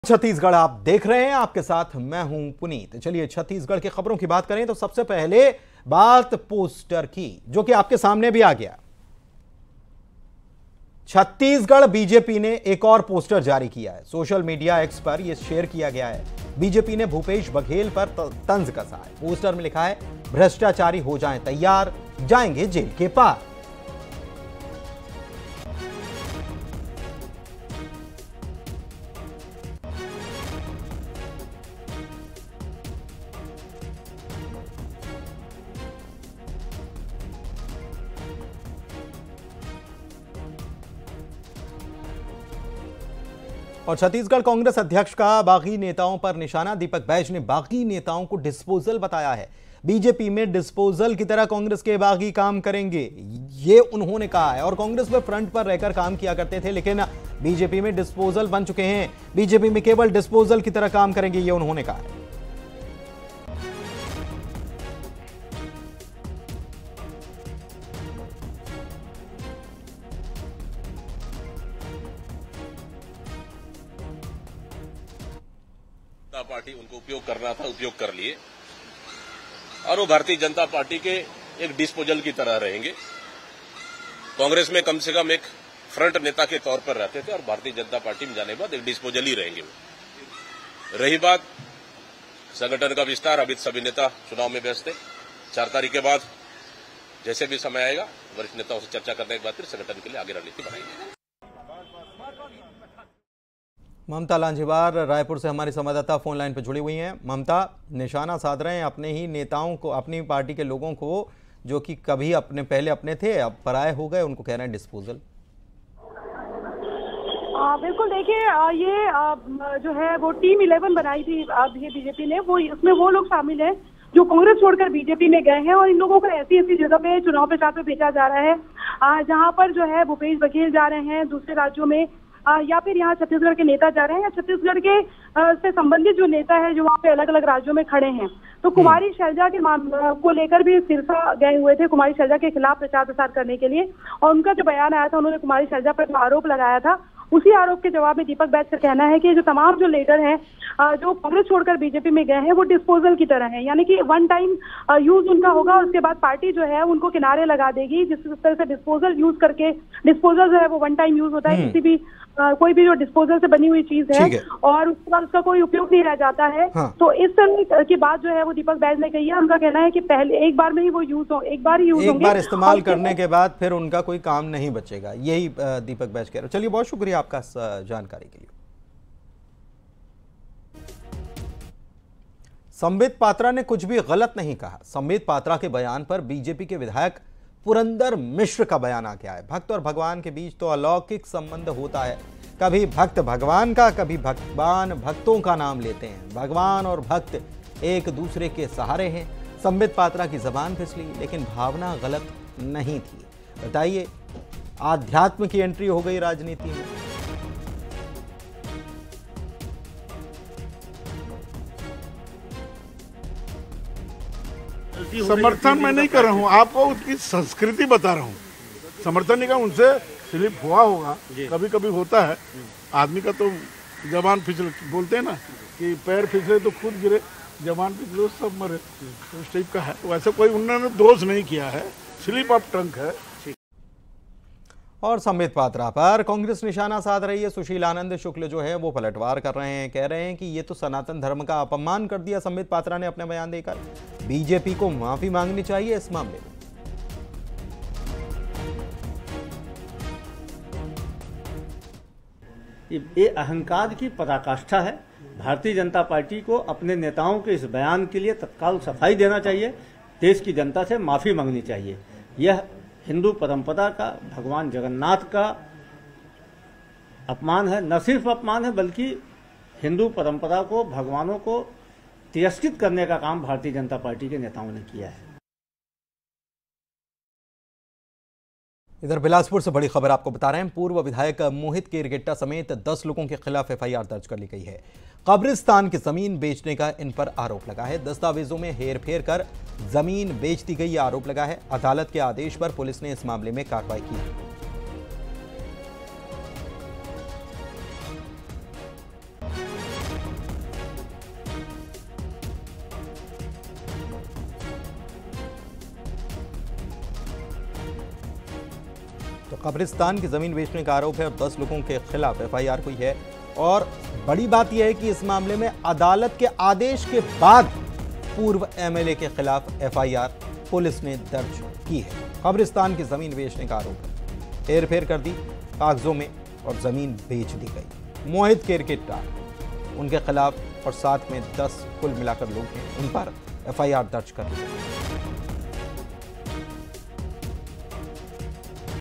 छत्तीसगढ़ आप देख रहे हैं, आपके साथ मैं हूं पुनीत। चलिए छत्तीसगढ़ की खबरों की बात करें तो सबसे पहले बात पोस्टर की, जो कि आपके सामने भी आ गया। छत्तीसगढ़ बीजेपी ने एक और पोस्टर जारी किया है। सोशल मीडिया एक्स पर यह शेयर किया गया है। बीजेपी ने भूपेश बघेल पर तंज कसा है। पोस्टर में लिखा है, भ्रष्टाचारी हो जाएं तैयार, जाएंगे जेल के पार। और छत्तीसगढ़ कांग्रेस अध्यक्ष का बागी नेताओं पर निशाना। दीपक बैज ने बागी नेताओं को डिस्पोजल बताया है। बीजेपी में डिस्पोजल की तरह कांग्रेस के बागी काम करेंगे, ये उन्होंने कहा है। और कांग्रेस में फ्रंट पर रहकर काम किया करते थे, लेकिन बीजेपी में डिस्पोजल बन चुके हैं। बीजेपी में केवल डिस्पोजल की तरह काम करेंगे, ये उन्होंने कहा है। पार्टी उनको उपयोग करना था, उपयोग कर लिए, और वो भारतीय जनता पार्टी के एक डिस्पोजल की तरह रहेंगे। कांग्रेस में कम से कम एक फ्रंट नेता के तौर पर रहते थे और भारतीय जनता पार्टी में जाने के बाद एक डिस्पोजल ही रहेंगे वो। रही बात संगठन का विस्तार, अभी सभी नेता चुनाव में व्यस्त है। 4 तारीख के बाद जैसे भी समय आएगा, वरिष्ठ नेताओं से चर्चा करने के बाद फिर संगठन के लिए आगे रणनीति बनाएंगे। ममता लांझेवार रायपुर से हमारी संवाददाता फोन लाइन पर जुड़ी हुई हैं। ममता, निशाना साध रहे हैं अपने ही नेताओं को, अपनी पार्टी के लोगों को, जो कि कभी पहले अपने थे, अब पराये हो गए, उनको कह रहे हैं डिस्पोजल। बिल्कुल, देखिए ये जो है वो टीम 11 बनाई थी ये बीजेपी ने, वो उसमें वो लोग शामिल हैं जो कांग्रेस छोड़कर बीजेपी में गए हैं। और इन लोगों को ऐसी ऐसी जगह पे चुनाव प्रचार पे भेजा जा रहा है जहां पर जो है भूपेश बघेल जा रहे हैं दूसरे राज्यों में, या फिर यहाँ छत्तीसगढ़ के नेता जा रहे हैं, या छत्तीसगढ़ के से संबंधित जो नेता है जो वहाँ पे अलग अलग राज्यों में खड़े हैं। तो कुमारी शैलजा के को लेकर भी सिरसा गए हुए थे, कुमारी शैलजा के खिलाफ प्रचार प्रसार करने के लिए। और उनका जो बयान आया था, उन्होंने कुमारी शैलजा पर जो आरोप लगाया था, उसी आरोप के जवाब में दीपक बैज का कहना है कि जो तमाम जो लीडर हैं जो कांग्रेस छोड़कर बीजेपी में गए हैं, वो डिस्पोजल की तरह है। यानी कि वन टाइम यूज उनका होगा, उसके बाद पार्टी जो है उनको किनारे लगा देगी। जिस तरह से डिस्पोजल यूज करके, डिस्पोजल जो है वो वन टाइम यूज होता है, किसी भी कोई भी जो डिस्पोजल से बनी हुई चीज है और उसके बाद उसका कोई उपयोग नहीं रह जाता है। तो इस तरह की बात जो है वो दीपक बैज ने कही है। उनका कहना है कि पहले एक बार में ही वो यूज हो, एक बार ही यूज होंगे, एक बार इस्तेमाल करने के बाद फिर उनका कोई काम नहीं बचेगा, यही दीपक बैज कह रहे हो। चलिए, बहुत शुक्रिया आपका जानकारी के लिए। संबित पात्रा ने कुछ भी गलत नहीं कहा। संबित पात्रा के बयान पर बीजेपी के विधायक पुरंदर मिश्र का बयान आ गया है। भक्त और भगवान के बीच तो अलौकिक संबंध होता है। कभी भक्त भगवान का, कभी भगवान भक्तों का नाम लेते हैं। भगवान और भक्त एक दूसरे के सहारे हैं। संबित पात्रा की जबान फिसली, लेकिन भावना गलत नहीं थी। बताइए, आध्यात्म की एंट्री हो गई राजनीति में। समर्थन मैं नहीं कर रहा हूँ, आपको उसकी संस्कृति बता रहा हूँ। समर्थन नहीं कर, उनसे स्लिप हुआ होगा, कभी कभी होता है। आदमी का तो जबान फिसले, बोलते हैं ना कि पैर फिसले तो खुद गिरे, जबान फिसले सब मरे, तो उस टाइप का है। वैसे कोई उन्होंने दोष नहीं किया है, स्लिप ऑफ टंग है। और संबित पात्रा पर कांग्रेस निशाना साध रही है। सुशील आनंद शुक्ल जो है वो पलटवार कर रहे हैं, कह रहे हैं कि ये तो सनातन धर्म का अपमान कर दिया संबित पात्रा ने अपने बयान देकर। बीजेपी को माफी मांगनी चाहिए इस मामले में। ये अहंकार की पराकाष्ठा है। भारतीय जनता पार्टी को अपने नेताओं के इस बयान के लिए तत्काल सफाई देना चाहिए, देश की जनता से माफी मांगनी चाहिए। यह हिंदू परंपरा का, भगवान जगन्नाथ का अपमान है। न सिर्फ अपमान है, बल्कि हिंदू परंपरा को, भगवानों को तिरस्कृत करने का काम भारतीय जनता पार्टी के नेताओं ने किया है। इधर बिलासपुर से बड़ी खबर आपको बता रहे हैं। पूर्व विधायक मोहित केरकेट्टा समेत 10 लोगों के खिलाफ एफआईआर दर्ज कर ली गई है। कब्रिस्तान की जमीन बेचने का इन पर आरोप लगा है। दस्तावेजों में हेरफेर कर जमीन बेच दी गई, आरोप लगा है। अदालत के आदेश पर पुलिस ने इस मामले में कार्रवाई की है। तो कब्रिस्तान की जमीन बेचने का आरोप है और 10 लोगों के खिलाफ एफआईआर हुई है। और बड़ी बात यह है कि इस मामले में अदालत के आदेश के बाद पूर्व एमएलए के खिलाफ एफआईआर पुलिस ने दर्ज की है। कब्रिस्तान की जमीन बेचने का आरोप है, हेरफेर कर दी कागजों में और जमीन बेच दी गई। मोहित केरकेट्टा उनके खिलाफ और साथ में 10 कुल मिलाकर लोग हैं, उन पर एफआईआर दर्ज कर दी गई।